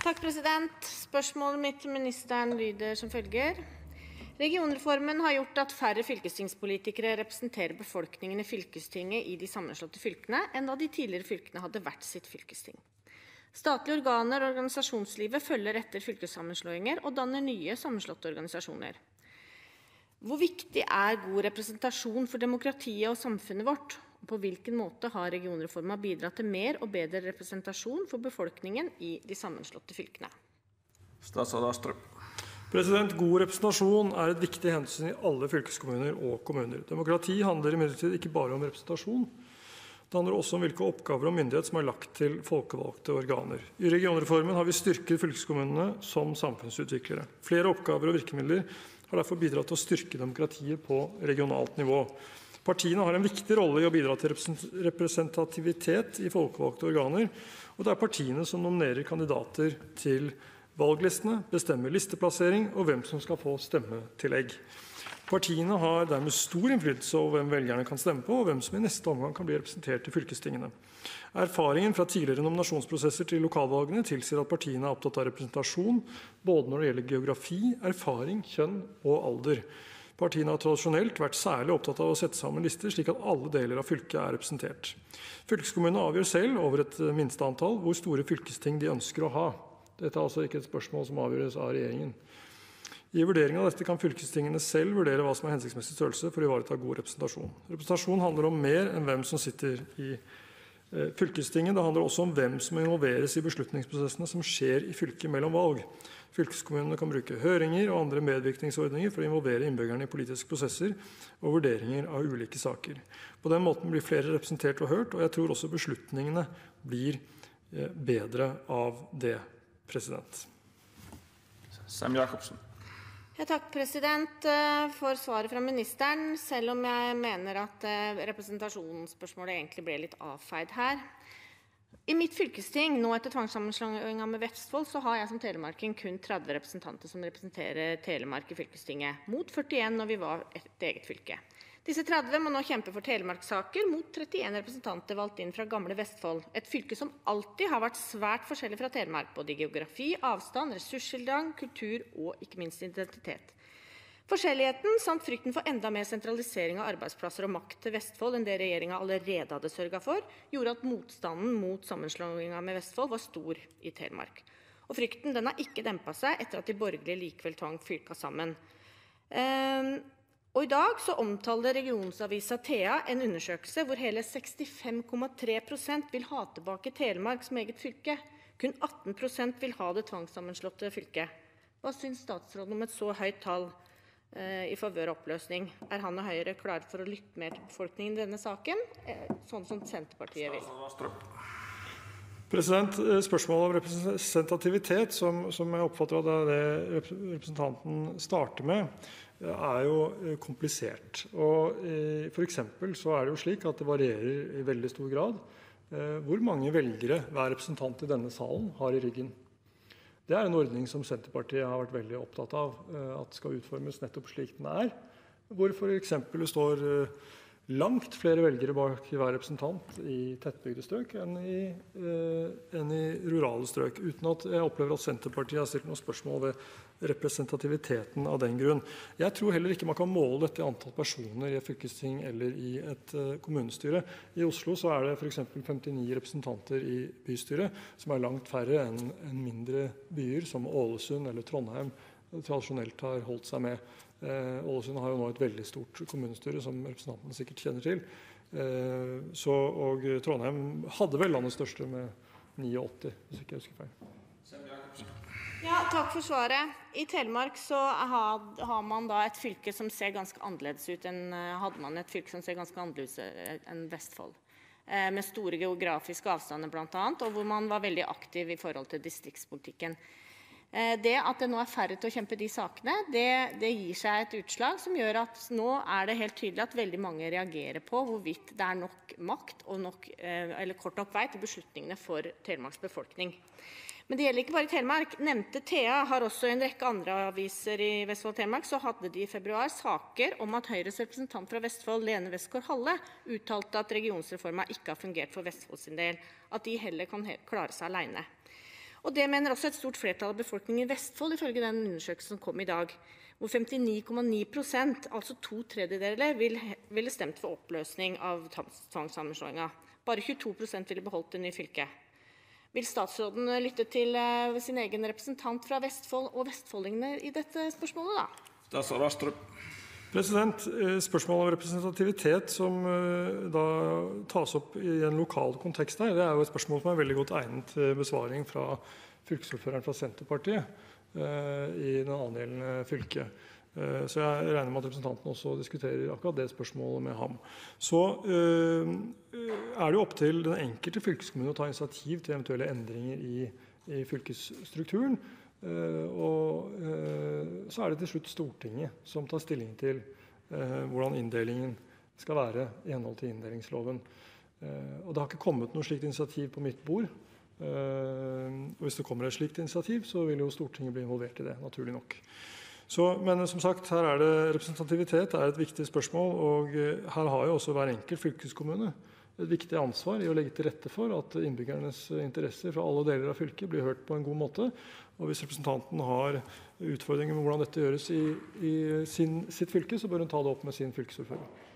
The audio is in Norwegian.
Takk, president. Spørsmålet mitt til ministeren lyder som følger. Regionreformen har gjort at færre fylkestingspolitikere representerer befolkningen i fylkestinget i de sammenslåtte fylkene, enn da de tidligere fylkene hadde hvert sitt fylkesting. Statlige organer og organisasjonslivet følger etter fylkessammenslåinger og danner nye sammenslåtte organisasjoner. Hvor viktig er god representasjon for demokratiet og samfunnet vårt? Og på hvilken måte har regionreformen bidratt til mer og bedre representasjon for befolkningen i de sammenslåtte fylkene? Statsråd Astrup. God representasjon er et viktig hensyn i alle fylkeskommuner og kommuner. Demokrati handler imidlertid ikke bare om representasjon. Det handler også om hvilke oppgaver og myndighet som er lagt til folkevalgte organer. I regionreformen har vi styrket fylkeskommunene som samfunnsutviklere. Flere oppgaver og virkemidler har derfor bidratt til å styrke demokratiet på regionalt nivå. Partiene har en viktig rolle i å bidra til representativitet i folkevalgte organer, og det er partiene som nominerer kandidater til valglistene, bestemmer listeplassering og hvem som skal få stemmetillegg. Partiene har dermed stor innflytelse over hvem velgerne kan stemme på, og hvem som i neste omgang kan bli representert i fylkestingene. Erfaringen fra tidligere nominasjonsprosesser til lokalvalgene tilsier at partiene er opptatt av representasjon, både når det gjelder geografi, erfaring, kjønn og alder. Partiene har tradisjonelt vært særlig opptatt av å sette sammen lister, slik at alle deler av fylket er representert. Fylkeskommunene avgjør selv over et minsteantall hvor store fylkesting de ønsker å ha. Dette er altså ikke et spørsmål som avgjøres av regjeringen. I vurderingen av dette kan fylkestingene selv vurdere hva som er hensiktsmessig størrelse for å ivareta god representasjon. Representasjon handler om mer enn hvem som sitter i fylkestinget. Det handler også om hvem som involveres i beslutningsprosessene som skjer i fylket mellom valg. Fylkeskommunene kan bruke høringer og andre medvirkningsordninger for å involvere innbyggerne i politiske prosesser og vurderinger av ulike saker. På den måten blir flere representert og hørt, og jeg tror også beslutningene blir bedre av det, president. Sem Jacobsen. Takk, president, for svaret fra ministeren, selv om jeg mener at representasjonsspørsmålet egentlig ble litt avfeid her. I mitt fylkesting, nå etter tvangssammenslåingen med Vestfold, så har jeg som telemarking kun 30 representanter som representerer Telemark i fylkestinget, mot 41 når vi var et eget fylke. Disse 30 må nå kjempe for Telemarkssaker mot 31 representanter valgt inn fra gamle Vestfold, et fylke som alltid har vært svært forskjellig fra Telemark, både i geografi, avstand, ressurstilgang, kultur og ikke minst identitet. Forskjelligheten samt frykten for enda mer sentralisering av arbeidsplasser og makt til Vestfold enn det regjeringen allerede hadde sørget for, gjorde at motstanden mot sammenslåingen med Vestfold var stor i Telemark. Og frykten den har ikke dempet seg etter at de borgerlige likevel tvang fylka sammen. Og i dag så omtaler regionsavisa Thea en undersøkelse hvor hele 65,3% vil ha tilbake Telemark som eget fylke. Kun 18% vil ha det tvangssammenslåtte fylket. Hva synes statsråden om et så høyt tall i favør av oppløsning? Er han og Høyre klare for å lytte mer til befolkningen i denne saken, sånn som Senterpartiet vil? Spørsmålet om representativitet, som jeg oppfatter at det representanten starter med, er jo komplisert. Og for eksempel så er det jo slik at det varierer i veldig stor grad hvor mange velgere hver representant i denne salen har i ryggen. Det er en ordning som Senterpartiet har vært veldig opptatt av at skal utformes nettopp slik den er, hvor for eksempel det står langt flere velgere bak hver representant i tettbygde strøk enn i rurale strøk, uten at jeg opplever at Senterpartiet har stilt noen spørsmål ved representativiteten av den grunn. Jeg tror heller ikke man kan måle dette i antall personer i et fylkesting eller i et kommunestyre. I Oslo så er det for eksempel 59 representanter i bystyret, som er langt færre enn mindre byer som Ålesund eller Trondheim tradisjonelt har holdt seg med. Ålesund har jo nå et veldig stort kommunestyre, som representanten sikkert kjenner til. Og Trondheim hadde vel landets største med 89, hvis ikke jeg husker feil. Ja, takk for svaret. I Telemark så har man da et fylke som ser ganske annerledes ut enn Vestfold. Med store geografiske avstander blant annet, og hvor man var veldig aktiv i forhold til distriktspolitikken. Det at det nå er færre til å kjempe de sakene, det gir seg et utslag som gjør at nå er det helt tydelig at veldig mange reagerer på hvorvidt det er nok makt og eller kort nok vei til beslutningene for Telemarks befolkning. Men det gjelder ikke bare i Telemark. Nevnte Thea har også en rekke andre aviser i Vestfold og Telemark, så hadde de i februar saker om at Høyres representant fra Vestfold, Lene Westgård-Halle, uttalte at regionsreformen ikke har fungert for Vestfold sin del, at de heller kan klare seg alene. Og det mener også et stort flertall av befolkningen i Vestfold, ifølge den undersøkelsen som kom i dag, hvor 59,9%, altså 2/3, ville stemt for oppløsning av tvangssammenslåingen. Bare 22% ville beholdt det nye fylket. Vil statsråden lytte til sin egen representant fra Vestfold og vestfoldingene i dette spørsmålet da? Statsråd Astrup. Spørsmålet om representativitet som da tas opp i en lokal kontekst her, det jo et spørsmål som veldig godt egnet til besvaring fra fylkesordføreren fra Senterpartiet i den angjeldende fylket. Så jeg regner med at representanten også diskuterer akkurat det spørsmålet med ham. Så det jo opp til den enkelte fylkeskommune å ta initiativ til eventuelle endringer i fylkesstrukturen. Og så det til slutt Stortinget som tar stilling til hvordan inndelingen skal være i henhold til inndelingsloven. Og det har ikke kommet noe slikt initiativ på mitt bord. Og hvis det kommer et slikt initiativ, så vil jo Stortinget bli involvert i det, naturlig nok. Men som sagt, her det representativitet et viktig spørsmål, og her har jo også hver enkelt fylkeskommune et viktig ansvar i å legge til rette for at innbyggernes interesser fra alle deler av fylket blir hørt på en god måte. Og hvis representanten har utfordringer med hvordan dette gjøres i sitt fylke, så bør hun ta det opp med sin fylkesordfører.